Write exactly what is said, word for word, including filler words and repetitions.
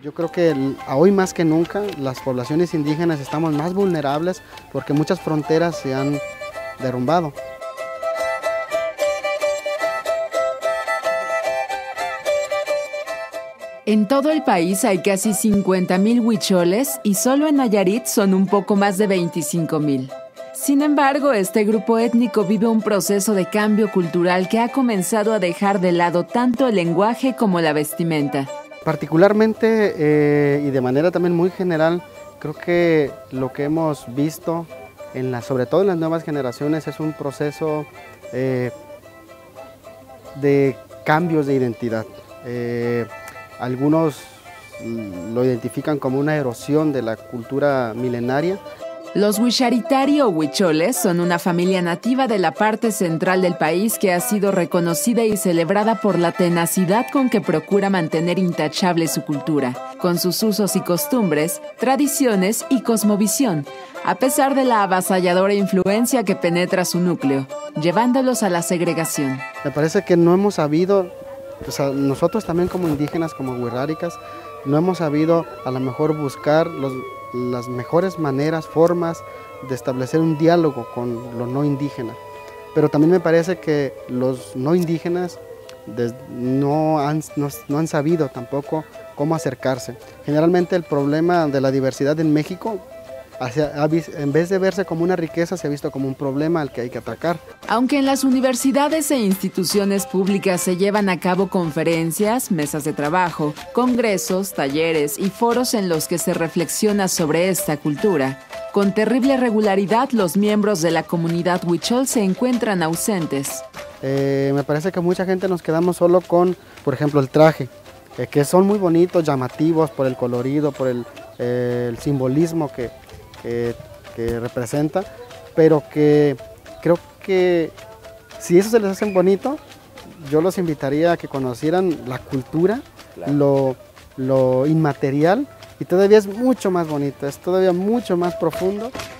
Yo creo que el, hoy más que nunca las poblaciones indígenas estamos más vulnerables porque muchas fronteras se han derrumbado. En todo el país hay casi cincuenta mil huicholes y solo en Nayarit son un poco más de veinticinco mil. Sin embargo, este grupo étnico vive un proceso de cambio cultural que ha comenzado a dejar de lado tanto el lenguaje como la vestimenta. Particularmente eh, y de manera también muy general, creo que lo que hemos visto, en la, sobre todo en las nuevas generaciones, es un proceso eh, de cambios de identidad. Eh, algunos lo identifican como una erosión de la cultura milenaria. Los Huixaritari o huicholes son una familia nativa de la parte central del país que ha sido reconocida y celebrada por la tenacidad con que procura mantener intachable su cultura, con sus usos y costumbres, tradiciones y cosmovisión, a pesar de la avasalladora influencia que penetra su núcleo, llevándolos a la segregación. Me parece que no hemos sabido, o sea, nosotros también como indígenas, como huirráricas, no hemos sabido a lo mejor buscar los, las mejores maneras, formas de establecer un diálogo con lo no indígena. Pero también me parece que los no indígenas des, no, han, no, no han sabido tampoco cómo acercarse. Generalmente el problema de la diversidad en México, en vez de verse como una riqueza, se ha visto como un problema al que hay que atacar. Aunque en las universidades e instituciones públicas se llevan a cabo conferencias, mesas de trabajo, congresos, talleres y foros en los que se reflexiona sobre esta cultura, con terrible regularidad los miembros de la comunidad huichol se encuentran ausentes. Eh, me parece que mucha gente nos quedamos solo con, por ejemplo, el traje, eh, que son muy bonitos, llamativos por el colorido, por el, eh, el simbolismo que Que, que representa, pero que creo que si eso se les hace bonito, yo los invitaría a que conocieran la cultura, claro. lo, lo inmaterial, y todavía es mucho más bonito, es todavía mucho más profundo.